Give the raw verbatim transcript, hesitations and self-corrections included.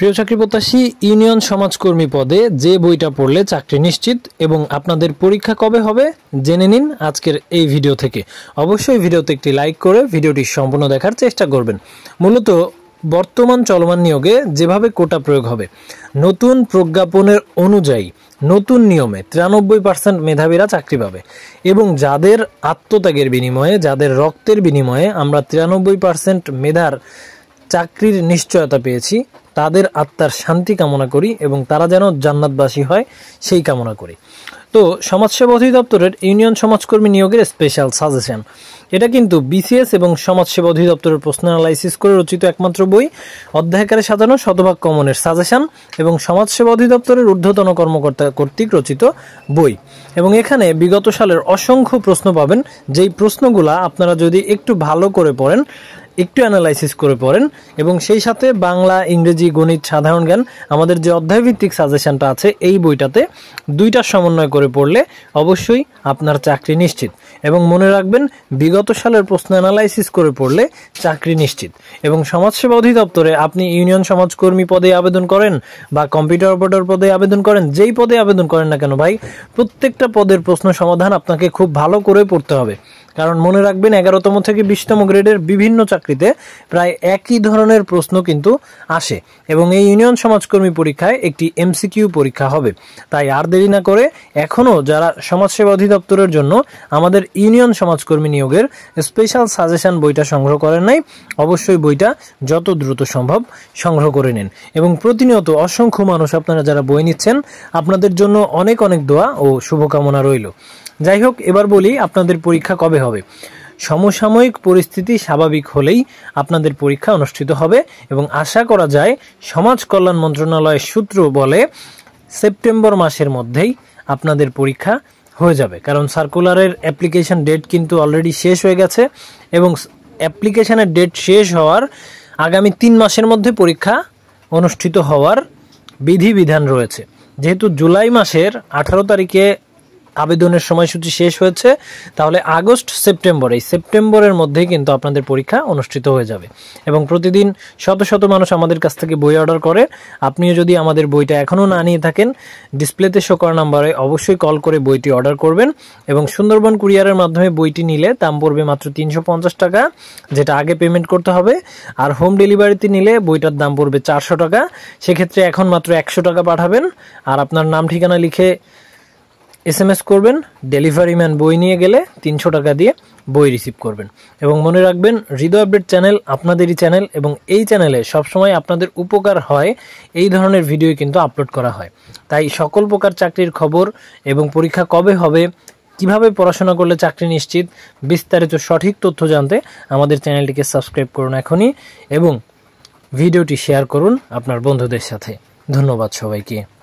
প্রিয় চাকরি প্রত্যাশী, ইউনিয়ন সমাজকর্মী পদে যে বইটা পড়লে চাকরি নিশ্চিত এবং আপনাদের পরীক্ষা কবে হবে জেনে নিন আজকের এই ভিডিও থেকে। অবশ্যই ভিডিওতে একটি লাইক করে ভিডিওটি সম্পূর্ণ দেখার চেষ্টা করবেন। মূলত বর্তমান চলমান নিয়োগে যেভাবে কোটা প্রয়োগ হবে, নতুন প্রজ্ঞাপনের অনুযায়ী নতুন নিয়মে তিরানব্বই পার্সেন্ট মেধাবীরা চাকরি পাবে এবং যাদের আত্মত্যাগের বিনিময়ে, যাদের রক্তের বিনিময়ে আমরা তিরানব্বই পার্সেন্ট মেধার চাকরির নিশ্চয়তা পেয়েছি, তাদের আত্মার শান্তি কামনা করি এবং তারা যেন জান্নাতবাসী হয় সেই কামনা করি। তো সমাজসেবা অধিদপ্তরের ইউনিয়ন সমাজকর্মী নিয়োগের স্পেশাল সাজেশন, এটা কিন্তু বিসিএস এবং সমাজসেবা অধিদপ্তরের প্রশ্ন অ্যানালাইসিস করে রচিত একমাত্র বই, অধ্যায়কারে সাজানো শতভাগ কমনের সাজেশন এবং সমাজসেবা অধিদপ্তরের ঊর্ধ্বতন কর্মকর্তা কর্তৃক রচিত বই। এবং এখানে বিগত সালের অসংখ্য প্রশ্ন পাবেন, যেই প্রশ্নগুলা আপনারা যদি একটু ভালো করে পড়েন, একটু অ্যানালাইসিস করে পড়েন এবং সেই সাথে বাংলা, ইংরেজি, গণিত, সাধারণ জ্ঞান, আমাদের যে অধ্যায়ভিত্তিক সাজেশনটা আছে এই বইটাতে দুইটার সমন্বয় করে পড়লে অবশ্যই আপনার চাকরি নিশ্চিত। এবং মনে রাখবেন, বিগত সালের প্রশ্ন অ্যানালাইসিস করে পড়লে চাকরি নিশ্চিত। এবং সমাজসেবা অধিদপ্তরে আপনি ইউনিয়ন সমাজকর্মী পদে আবেদন করেন বা কম্পিউটার অপারেটর পদে আবেদন করেন, যেই পদে আবেদন করেন না কেন ভাই, প্রত্যেকটা পদের প্রশ্ন সমাধান আপনাকে খুব ভালো করে পড়তে হবে। কারণ মনে রাখবেন, এগারোতম থেকে বিশতম গ্রেডের বিভিন্ন চাকরিতে প্রায় একই ধরনের প্রশ্ন কিন্তু আসে এবং এই ইউনিয়ন সমাজকর্মী পরীক্ষায় একটি এমসিকিউ পরীক্ষা হবে। তাই আর দেরি না করে এখনও যারা সমাজসেবা অধিদপ্তরের জন্য আমাদের ইউনিয়ন সমাজকর্মী নিয়োগের স্পেশাল সাজেশন বইটা সংগ্রহ করেন নাই, অবশ্যই বইটা যত দ্রুত সম্ভব সংগ্রহ করে নিন। এবং প্রতিনিয়ত অসংখ্য মানুষ আপনারা যারা বই নিচ্ছেন, আপনাদের জন্য অনেক অনেক দোয়া ও শুভকামনা রইল। যাই হোক, এবার বলি আপনাদের পরীক্ষা কবে হবে। সমসাময়িক পরিস্থিতি স্বাভাবিক হলেই আপনাদের পরীক্ষা অনুষ্ঠিত হবে এবং আশা করা যায় সমাজ কল্যাণ মন্ত্রণালয়ের সূত্র বলে সেপ্টেম্বর মাসের মধ্যেই আপনাদের পরীক্ষা হয়ে যাবে। কারণ সার্কুলারের অ্যাপ্লিকেশন ডেট কিন্তু অলরেডি শেষ হয়ে গেছে এবং অ্যাপ্লিকেশনের ডেট শেষ হওয়ার আগামী তিন মাসের মধ্যে পরীক্ষা অনুষ্ঠিত হওয়ার বিধিবিধান রয়েছে। যেহেতু জুলাই মাসের আঠারো তারিখে আবেদনের সময়সূচি শেষ হয়েছে, তাহলে আগস্ট সেপ্টেম্বর, এই সেপ্টেম্বরের মধ্যেই কিন্তু আপনাদের পরীক্ষা অনুষ্ঠিত হয়ে যাবে। এবং প্রতিদিন শত শত মানুষ আমাদের কাছ থেকে বই অর্ডার করে। আপনিও যদি আমাদের বইটা এখনও না নিয়ে থাকেন, ডিসপ্লেতে শো করা নাম্বারে অবশ্যই কল করে বইটি অর্ডার করবেন। এবং সুন্দরবন কুরিয়ারের মাধ্যমে বইটি নিলে দাম পড়বে মাত্র তিনশো পঞ্চাশ টাকা, যেটা আগে পেমেন্ট করতে হবে। আর হোম ডেলিভারিতে নিলে বইটার দাম পড়বে চারশো টাকা। সেক্ষেত্রে এখন মাত্র একশো টাকা পাঠাবেন আর আপনার নাম ঠিকানা লিখে এস এম এস করবেন। ডেলিভারি ম্যান বই নিয়ে গেলে তিনশো টাকা দিয়ে বই রিসিভ করবেন। এবং মনে রাখবেন, হৃদয় আপডেট চ্যানেল আপনাদেরই চ্যানেল এবং এই চ্যানেলে সবসময় আপনাদের উপকার হয় এই ধরনের ভিডিও কিন্তু আপলোড করা হয়। তাই সকল প্রকার চাকরির খবর এবং পরীক্ষা কবে হবে, কিভাবে পড়াশোনা করলে চাকরি নিশ্চিত, বিস্তারিত সঠিক তথ্য জানতে আমাদের চ্যানেলটিকে সাবস্ক্রাইব করুন এখনই এবং ভিডিওটি শেয়ার করুন আপনার বন্ধুদের সাথে। ধন্যবাদ সবাইকে।